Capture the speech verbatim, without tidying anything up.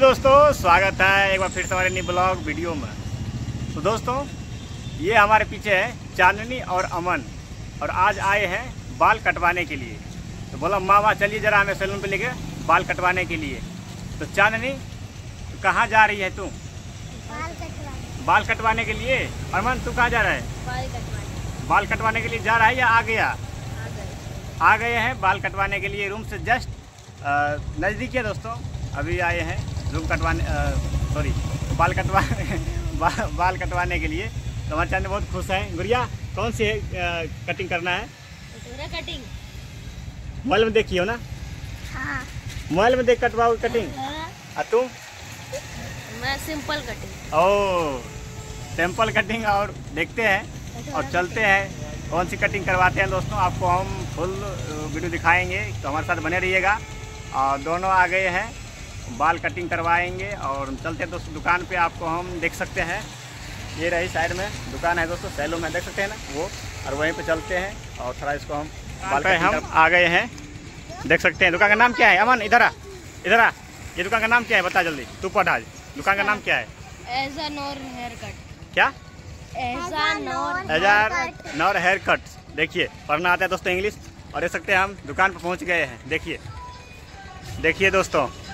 दोस्तों, स्वागत है एक बार फिर से हमारे न्यू ब्लॉग वीडियो में। तो दोस्तों, ये हमारे पीछे है चांदनी और अमन, और आज आए हैं बाल कटवाने के लिए। तो बोला मामा चलिए जरा हमें सैलून पे लेके बाल कटवाने के लिए। तो चांदनी, तो कहाँ जा रही है तू? बाल कटवाने। बाल कटवाने के लिए। अमन, तू कहाँ जा रहा है? बाल कटवाने। बाल कटवाने के लिए जा रहा है या आ गया? आ गए। आ गए हैं बाल कटवाने के लिए। रूम से जस्ट नज़दीक है दोस्तों। अभी आए हैं रूम कटवाने, सॉरी बाल कटवा बा, बाल कटवाने के लिए। तो हमारे चांदनी बहुत खुश है। गुड़िया, कौन सी है आ, कटिंग करना है? कटिंग मोबाइल में देखी हो ना? हाँ। मोबाइल में देख कटवाओ कटिंग। और तू? मैं सिंपल कटिंग। ओ, सिंपल कटिंग। और देखते हैं और चलते हैं कौन सी कटिंग करवाते हैं दोस्तों। आपको हम फुल वीडियो दिखाएंगे, तो हमारे साथ बने रहिएगा। और दोनों आ गए हैं, बाल कटिंग करवाएंगे और चलते हैं दोस्तों दुकान पे। आपको हम देख सकते हैं, ये रही साइड में दुकान है दोस्तों, सैलून में देख सकते हैं ना वो। और वहीं पे चलते हैं और थोड़ा इसको हम बाल कटिंग हम आ गए हैं, देख सकते हैं। दुकान का नाम क्या है? अमन इधर आ, इधर आ। ये दुकान का नाम क्या है बता जल्दी, तू पढ़ा। दुकान का नाम क्या है? एजा नोर हेयर कट। क्या? एजा नोर हजार नौर हेयर कट। देखिए, पढ़ना आता है दोस्तों इंग्लिश। और देख सकते हैं हम दुकान पर पहुँच गए हैं। देखिए देखिए दोस्तों,